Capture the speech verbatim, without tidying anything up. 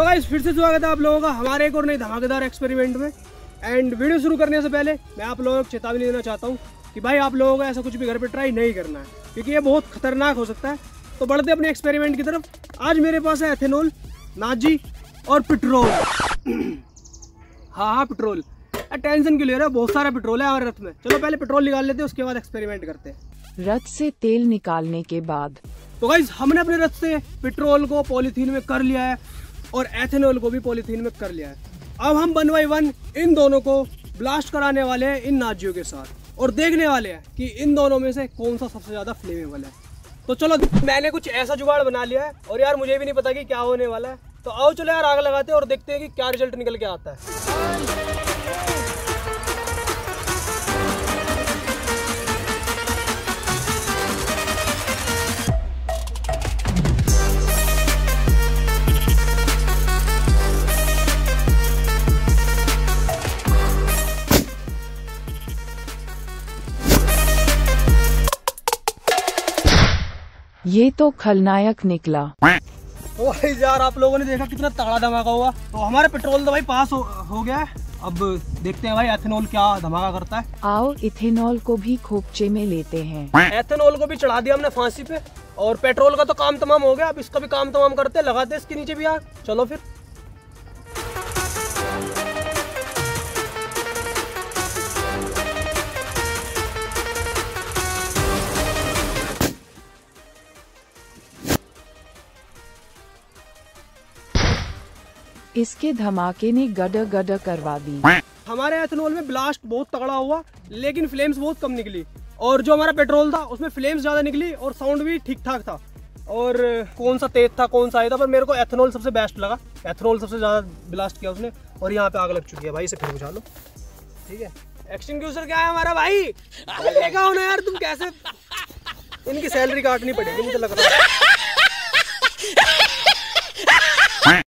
तो गाइस फिर से स्वागत है आप लोगों का हमारे एक और नई धमाकेदार एक्सपेरिमेंट में। एंड वीडियो शुरू करने से पहले मैं आप लोगों को चेतावनी देना चाहता हूँ कि भाई आप लोगों को ऐसा कुछ भी घर पे ट्राई नहीं करना है, क्योंकि ये बहुत खतरनाक हो सकता है। तो बढ़ते अपने एक्सपेरिमेंट की तरफ। आज मेरे पास है एथेनॉल, नाजी और पेट्रोल। हाँ हाँ पेट्रोल, टेंशन क्यों ले रहे हो, बहुत सारा पेट्रोल है हमारे रथ में। चलो पहले पेट्रोल निकाल लेते हैं, उसके बाद एक्सपेरिमेंट करते हैं। रथ से तेल निकालने के बाद तो गाइस हमने अपने रथ से पेट्रोल को पॉलीथीन में कर लिया है और एथेनॉल को भी पॉलीथीन में कर लिया है। अब हम वन बाई वन इन दोनों को ब्लास्ट कराने वाले हैं इन नाजियों के साथ और देखने वाले हैं कि इन दोनों में से कौन सा सबसे ज्यादा फ्लेमेबल है। तो चलो मैंने कुछ ऐसा जुगाड़ बना लिया है और यार मुझे भी नहीं पता कि क्या होने वाला है। तो आओ चलो यार आग लगाते हैं और देखते हैं कि क्या रिजल्ट निकल के आता है। ये तो खलनायक निकला। तो यार आप लोगों ने देखा कितना तगड़ा धमाका हुआ। तो हमारे पेट्रोल तो भाई पास हो, हो गया है। अब देखते हैं भाई एथेनॉल क्या धमाका करता है। आओ इथेनॉल को भी खोपचे में लेते हैं। एथेनॉल को भी चढ़ा दिया हमने फांसी पे और पेट्रोल का तो काम तमाम हो गया। अब इसका भी काम तमाम करते हैं, लगाते हैं इसके नीचे भी आग। चलो फिर इसके धमाके ने गड गड करवा दी। हमारे एथेनॉल में ब्लास्ट बहुत तगड़ा हुआ लेकिन फ्लेम्स बहुत कम निकली, और जो हमारा पेट्रोल था उसमें फ्लेम्स ज्यादा निकली और साउंड भी ठीक ठाक था। और कौन सा तेज था कौन सा आया था, पर मेरे को एथेनॉल सबसे बेस्ट लगा। एथेनॉल सबसे ज्यादा ब्लास्ट किया उसने। और यहाँ पे आग लग चुकी है भाई, इसे फिर बुझा लो। ठीक है, एक्सटिंग्विशर क्या है हमारा भाई। देखा हो ना यार तुम कैसे, इनकी सैलरी काटनी पड़ेगी मुझे लग रहा है।